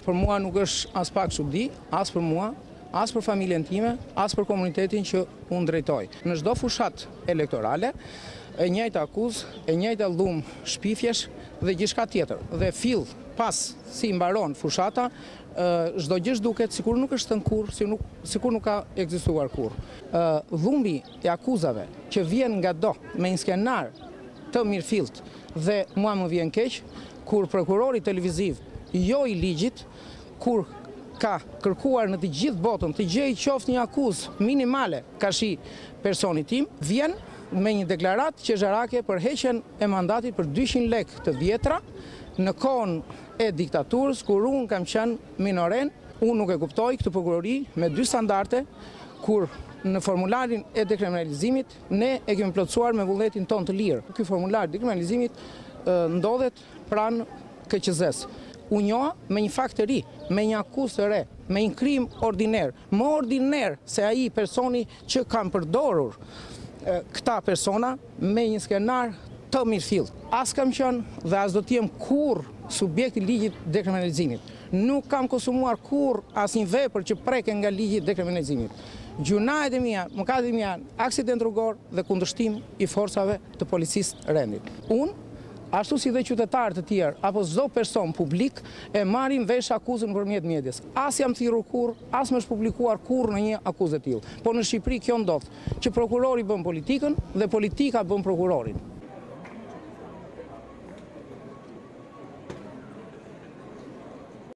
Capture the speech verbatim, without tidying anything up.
për mua nuk është as pak çudi, as për mua, as për familjen time, as për komunitetin që unë drejtoj. Në çdo fushat elektorale, e njëjta akuzë, e njëjta llumë shpifjesh dhe gjithçka tjetër. Dhe fill pas si mbaron fushata, çdo gjë duket sikur nuk është thënë kurrë, si nuk, sikur nuk ka ekzistuar kurrë. Dhumbi i akuzave që vjen nga do me një skenar të mirëfillt dhe mua më vjen keq kur prokurori televiziv jo i ligjit, kur ka kërkuar në të gjithë botën të gjejë qoftë një akuzë minimale kashi personit tim, vjen me një deklaratë qezharake për heqjen e mandatit për dyqind lekë të vjetra në kohën e diktaturës, kur unë kam qenë minoren. Unë nuk e kuptoj këtë prokurori me dy standarde, kur në formularin e dekriminalizimit ne e kemi plotësuar me vullnetin ton të lirë. Ky formular dekriminalizimit ndodhet pranë K Q Z-s. U njoha me një fakt të ri, me një akuzë të re, me një krim ordiner, më ordiner se ai personi që kanë përdorur këta persona me një skenar të mirëfillt. As kam qenë dhe as do të jem kurrë subjekt i ligjit dekriminalizimit. Nuk kam konsumuar kurrë asnjë vepër që preken nga ligji i dekriminalizimit. Gjunahet e mia, mëkatet e mia, aksident rrugor dhe kundërshtim i forcave të policisë rendit. Unë, ashtu si dhe qytetarë të tjerë, apo çdo person publik, e marrin vesh akuzën nëpërmjet mjedis. As jam thirrur kurrë, as më është publikuar kurrë në një akuzë e tillë. Po në Shqipëri kjo ndodh, që prokurori bën politikën dhe politika bën prokurorin.